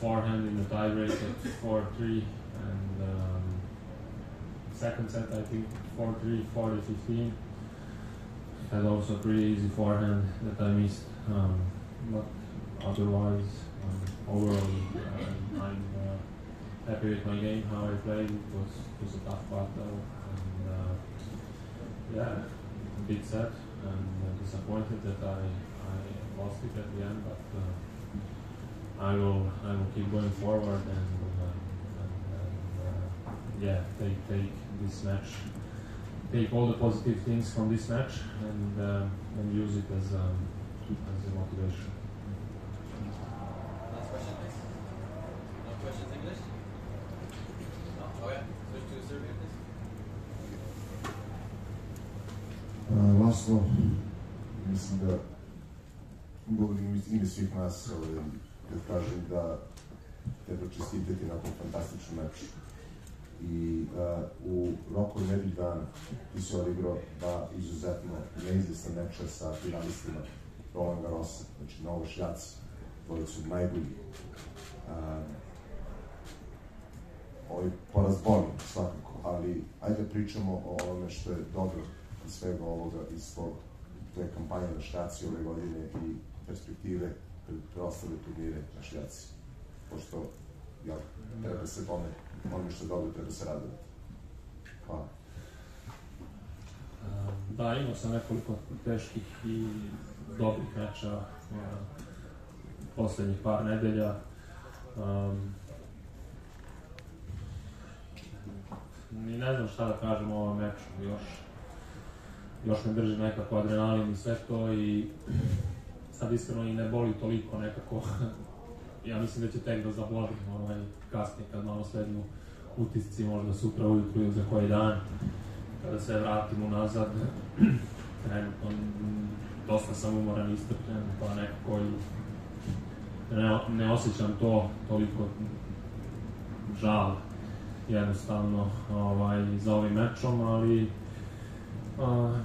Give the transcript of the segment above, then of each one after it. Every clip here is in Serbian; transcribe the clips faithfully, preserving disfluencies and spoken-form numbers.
forehand in the tiebreak at four three, and um, second set I think four three, forty fifteen. Had also a pretty easy forehand that I missed, um, but otherwise, um, overall, uh, I'm uh, happy with my game, how I played. It was, it was a tough battle, and uh, yeah, a bit sad and uh, disappointed that I, I lost it at the end, but uh, I will I will keep going forward and, uh, and, and uh, yeah, take take this match, take all the positive things from this match, and uh, and use it as um, as a motivation. Last question, please. No questions English? No? Okay. Switch to Serbia, please. Uh, Laslo, mislim da govorim ime svih nas, kad kažem da treba čestitati nakon fantastičnog meča. I uh, u roku nedelju dana ti se odigrao dva izuzetno neizvesna meča sa finalistima Roland Garrosa, znači Novošljaci, koji su najbolji. Uh, ovaj poraz boli svakako, ali ajde da pričamo o onome što je dobro iz svega ovoga, iz tog, tvoje kampanje na Šljaci ove godine i perspektive pred preostale turnire na Šljaci. Pošto, jel, treba se tome, ono što je dobro, treba se raditi. Hvala. Da, imao sam nekoliko teških i dobrih meča poslednjih par nedelja. Um, ni ne znam šta da kažem o ovom meču, još, još me drži nekako adrenalin i sve to i sad iskreno i ne boli toliko nekako. Ja mislim da će tek da zaboli ovaj, kasnije kad malo slednu utisci, možda sutra ujutru ili za koji dan, kada se vratim unazad. Trenutno dosta sam umoran, istrpljen, pa nekako i ne, ne osjećam to toliko žal jednostavno ovaj, za ovim mečom, ali a,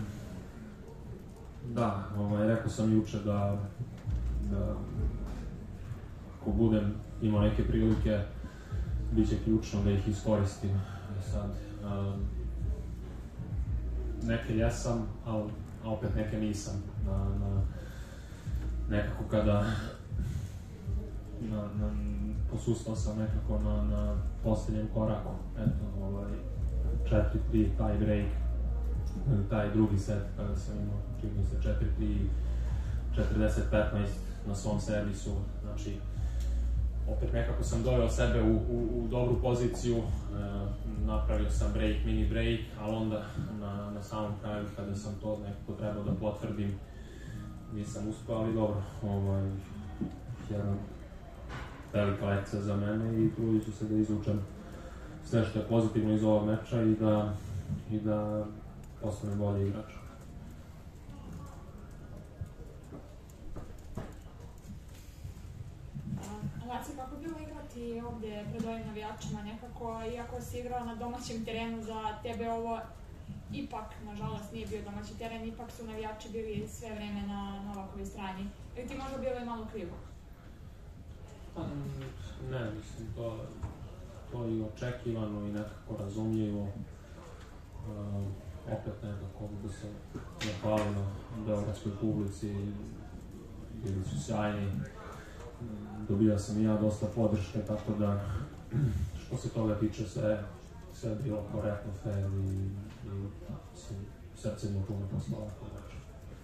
da, ovaj, rekao sam juče da, da ako budem imao neke prilike, bit će ključno da ih iskoristim. Sad, a, neke jesam, ali opet neke nisam. Na, na, nekako kada na, na, posustao sam nekako na, na posljednjem koraku. Eto, ovaj, četiri tri, taj break, taj drugi set kada sam imao, čini mi se četiri tri, četrdeset petnaest na svom servisu. Znači, opet nekako sam doveo sebe u, u, u dobru poziciju, e, napravio sam break, mini break, ali onda na, na samom kraju kada sam to nekako trebao da potvrdim, nisam uspio, ali dobro, ovaj, jedna velika lekcija za mene i trudit ću se da izvučem sve što je pozitivno iz ovog meča i da, i da postanem bolji igrač. Laci, kako bilo igrati ovdje pred ovim navijačima nekako, iako si igrao na domaćem terenu, za tebe ovo ipak, nažalost, nije bio domaći teren, ipak su navijači bili sve vreme na Novakovoj strani. Ili ti možda bilo i malo krivo? Ne, mislim, to, to je očekivano i nekako razumljivo. Uh, opet nekako da se zahvalim na beogradskoj publici, bili su sjajni. Dobio sam i ja dosta podrške, tako da što se toga tiče sve, sve je bilo korektno, fair i, i srce mi puno posla ovako znači.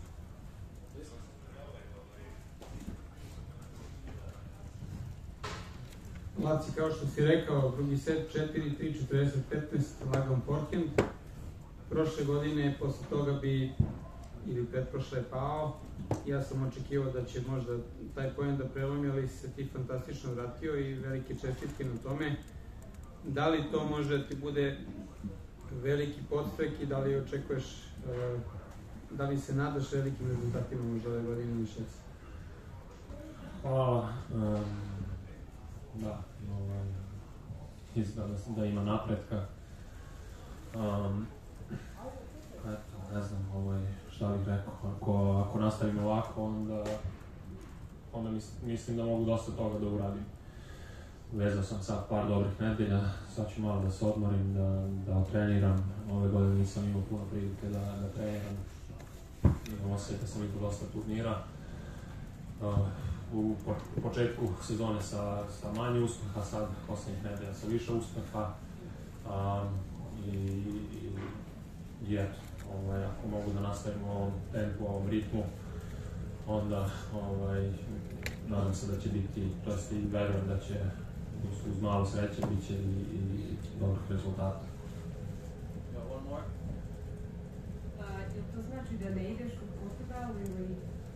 Laci, kao što si rekao, drugi set četiri tri, četrdeset petnaest, lagan forehand. Prošle godine, posle toga bi, ili pretprošle, pao. Ja sam očekivao da će možda taj poen da prelomi, ali si se ti fantastično vratio i velike čestitke na tome. Da li to može da ti bude veliki podstrek i da li očekuješ, da li se nadaš velikim rezultatima možda ove godine na Šljaci? Hvala. Um, da, ovaj, izgleda da ima napretka. Um, eto, ne znam, ovaj, šta bih rekao, ako, ako nastavim ovako, onda, onda mis, mislim da mogu dosta toga da uradim. vezao sam sad par dobrih nedelja, sad ću malo da se odmorim, da, da treniram. Ove godine nisam imao puno prilike da, da treniram. Imam osjećaj da sam imao dosta turnira. Uh, u po, početku sezone sa, sa manje uspeha, sad posljednjih nedelja sa više uspeha. Um, i, i, i eto, ovaj, ako mogu da nastavim u ovom tempu, u ovom ritmu, onda ovaj, nadam se da će biti, to jest i verujem da će uz, uz malo sreće bit će i, i dobrih rezultata. Got one more? Uh, jel to znači da ne ideš u Portugal ili...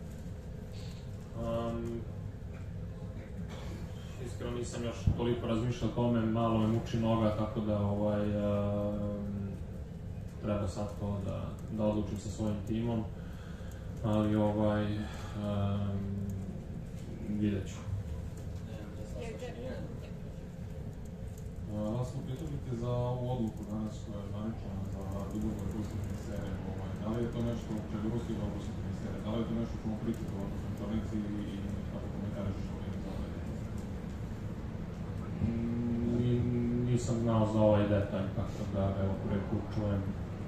Um, iskreno nisam još toliko razmišljao o tome, malo me muči noga, tako da ovaj, um, treba sad to da, da odlučim sa svojim timom, ali ovaj, um, vidjet ću. Laslo, pitavite za ovu odluku danas koja je zvaničena za Djokovic ruski tenisere. Da li je to nešto, čega ruski dobro ruski tenisere, da li je to nešto što mu pričate o konferenci i kako komentarišeš o njim za ovaj? Nisam znao za ovaj detalj, tako da evo prvi put čujem,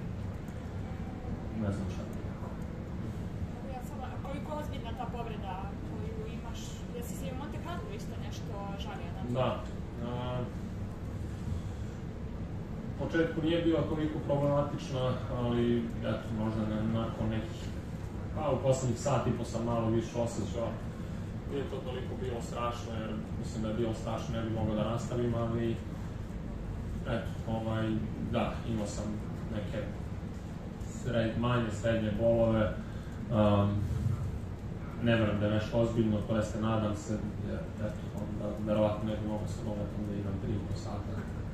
ne znam šta. Ja samo, koliko je ozbiljna ta povreda koju imaš, jesi si u Monte Carlo isto nešto žalio na to? Da. A, u početku nije bila toliko problematična, ali eto, možda nakon nekih, pa u poslednjih sat i po sam malo više osjećao. Nije to toliko bilo strašno, jer mislim da je bilo strašno, ne bi mogao da nastavim, ali eto, ovaj, da, imao sam neke sred, manje, srednje bolove. Um, ne verujem da je nešto ozbiljno, to jeste nadam se, jer eto, onda verovatno ne bi mogao sa novatom da imam tri i po sata.